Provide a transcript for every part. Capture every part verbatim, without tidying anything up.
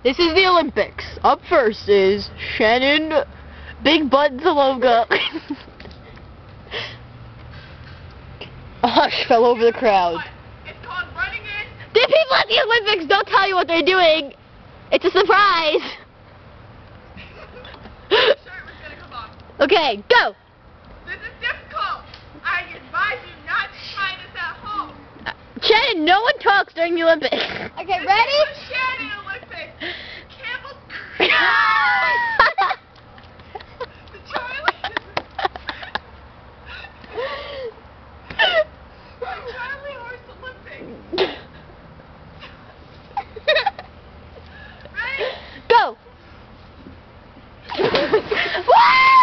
This is the Olympics. Up first is Shannon Big Butt Zaloga. A hush fell over the crowd. It's called running in. The people at the Olympics don't tell you what they're doing. It's a surprise. Shirt was gonna come off. Okay, go. This is difficult. I advise you not to try this at home. Uh, Shannon, no one talks during the Olympics. Okay, This ready? is the Shannon Olympics. The Campbell's The Charlie. The Charlie Horse Olympics. Ready? Go. Woo! Woo!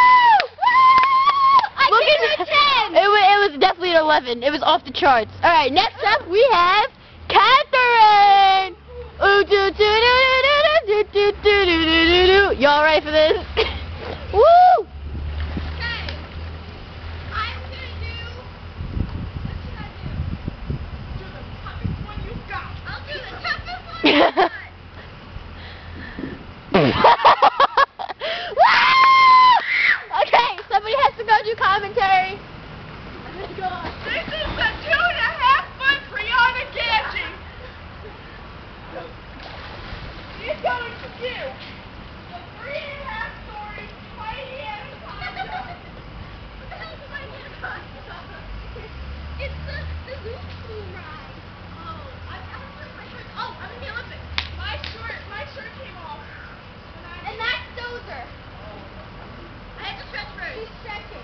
I Look gave at it a ten. It was, it was definitely an eleven. It was off the charts. All right, next up we have Catherine. Ooh, doo, doo, doo, doo, doo, doo, doo, doo, doo, doo. Y'all ready for this? Woo! Okay. I'm gonna do. What should I do? Do the toughest one you've got. I'll do the toughest one. I've got. Okay, somebody has to go do commentary. This is the two and a half foot Brianna Gangi. She's going to do the three and a half story tiny anaconda. What the hell is my anaconda? It's the the loop pool ride. Oh, I I have to my shirt. Oh, I'm in the Olympics. My shirt, my shirt came off. And that's Dozer. I have to stretch first. He's stretching.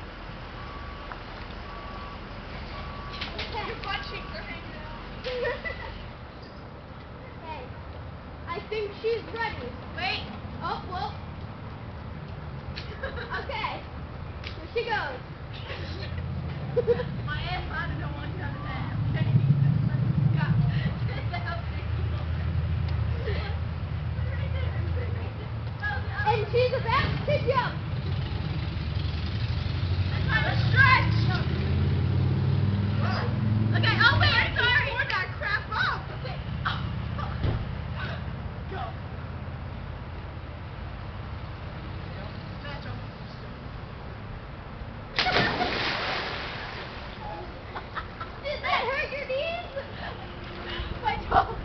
Your butt cheeks are hanging out. Hey, I think she's ready. Wait. Oh, well. Okay. Here she goes. My anaconda don't want to come to that. Yeah. And she's about to jump. I'm trying to stretch. Okay, oh wait, I'm sorry. Pour that crap up. Okay. Go. That jump. Did that hurt your knees? My toe.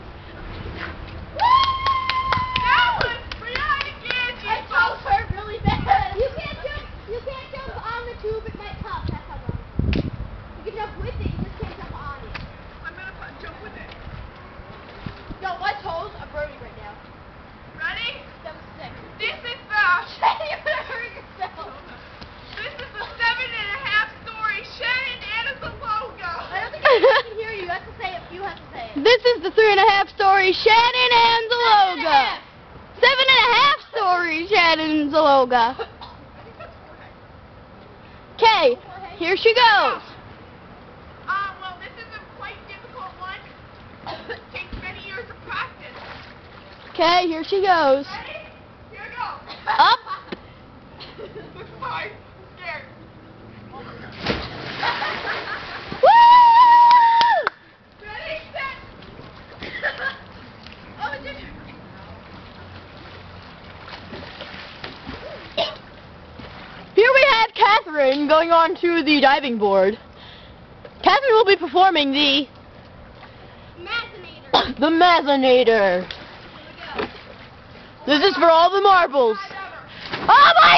That was Brianna Gangi. My toes hurt really bad. You can't jump. You can't jump on the tube. It might pop. That's how long. You can jump with it. You just can't jump on it. I'm gonna put, jump with it. Yo, my toes are burning right now. Ready? That was sick. This is the You're gonna hurt yourself. this is the seven and a half story Shannon Anna's a logo. I don't think anyone can hear you. You have to say it. You have to say it. This is the three and a half story Shannon and Zaloga. Seven and a half story Shannon Zaloga. Okay, here she goes. Uh, well, this is a quite difficult one. It takes many years of practice. Okay, here she goes. Ready? Here we go. Up. This is fine. I'm scared. Woo! Ready, set. Oh, it did. Here we have Catherine going on to the diving board. Catherine will be performing the Mazinator. the Mazinator. Here we go. This is for all the marbles. Ever. Oh my